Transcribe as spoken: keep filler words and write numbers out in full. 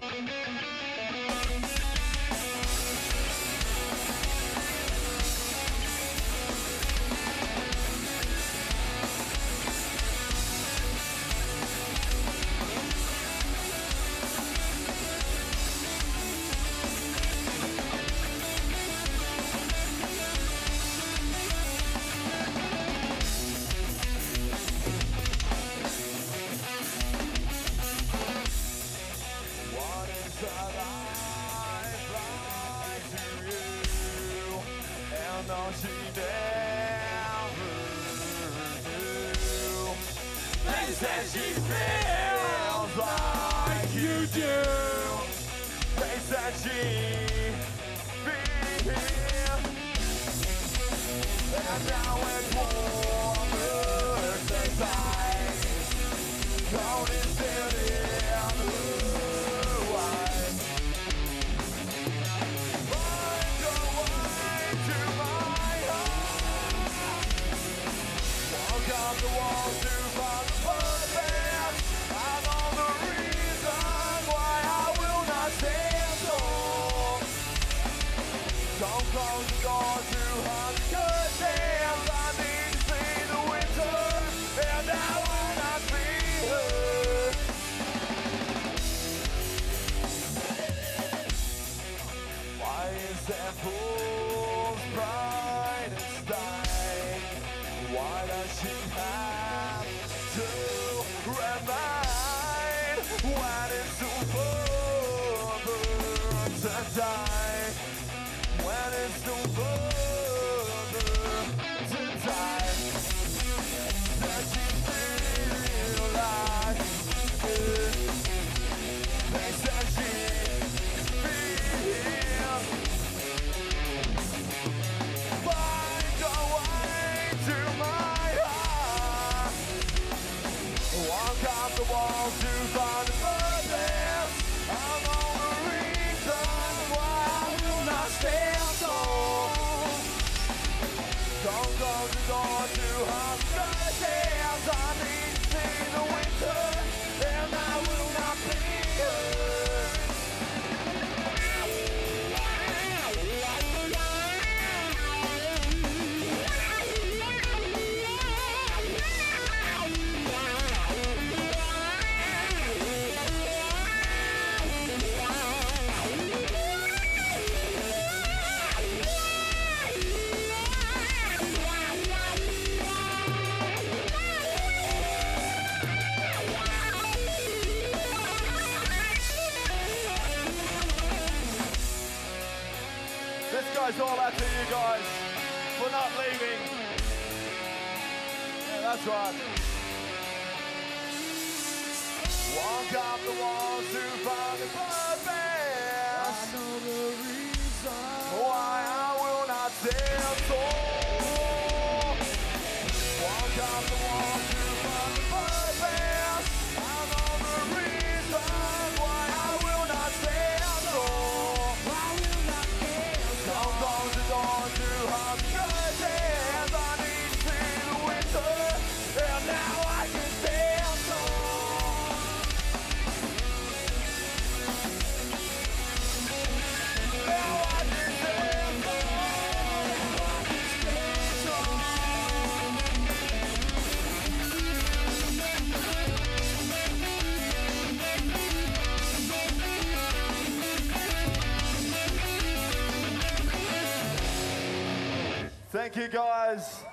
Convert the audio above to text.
She never knew. They said she feels like you do. They said she feels. And now it's warmer tonight. Cold is still in the white. Find your way to my walk up the walls to find the purpose. I know the reason why I will not stand tall. Don't close the door to hunt the curtains. I need to see the winter, and I will not be hurt. Why is that fool's pride and style? Why does she have to remind when it's over to die? When it's over to die, does she feel like it? They said she feels. Find a way to my heart. Walk off the walls to find the purpose. I know the reason why I will not stand tall. Don't close the door to hide the curtains. I need to see the winter, and I will not be hurt. This goes all out to you guys for not leaving. Yeah, that's right. Walk up the walls to find the purpose. I know the reason why I will not stand tall. Walk up the walls to find the purpose. I know the reason why I will not stand tall. Don't close the door to hide the curtains. I need to see the winter, and now I can stand tall. Now I can stand tall. I can stand tall. Thank you guys.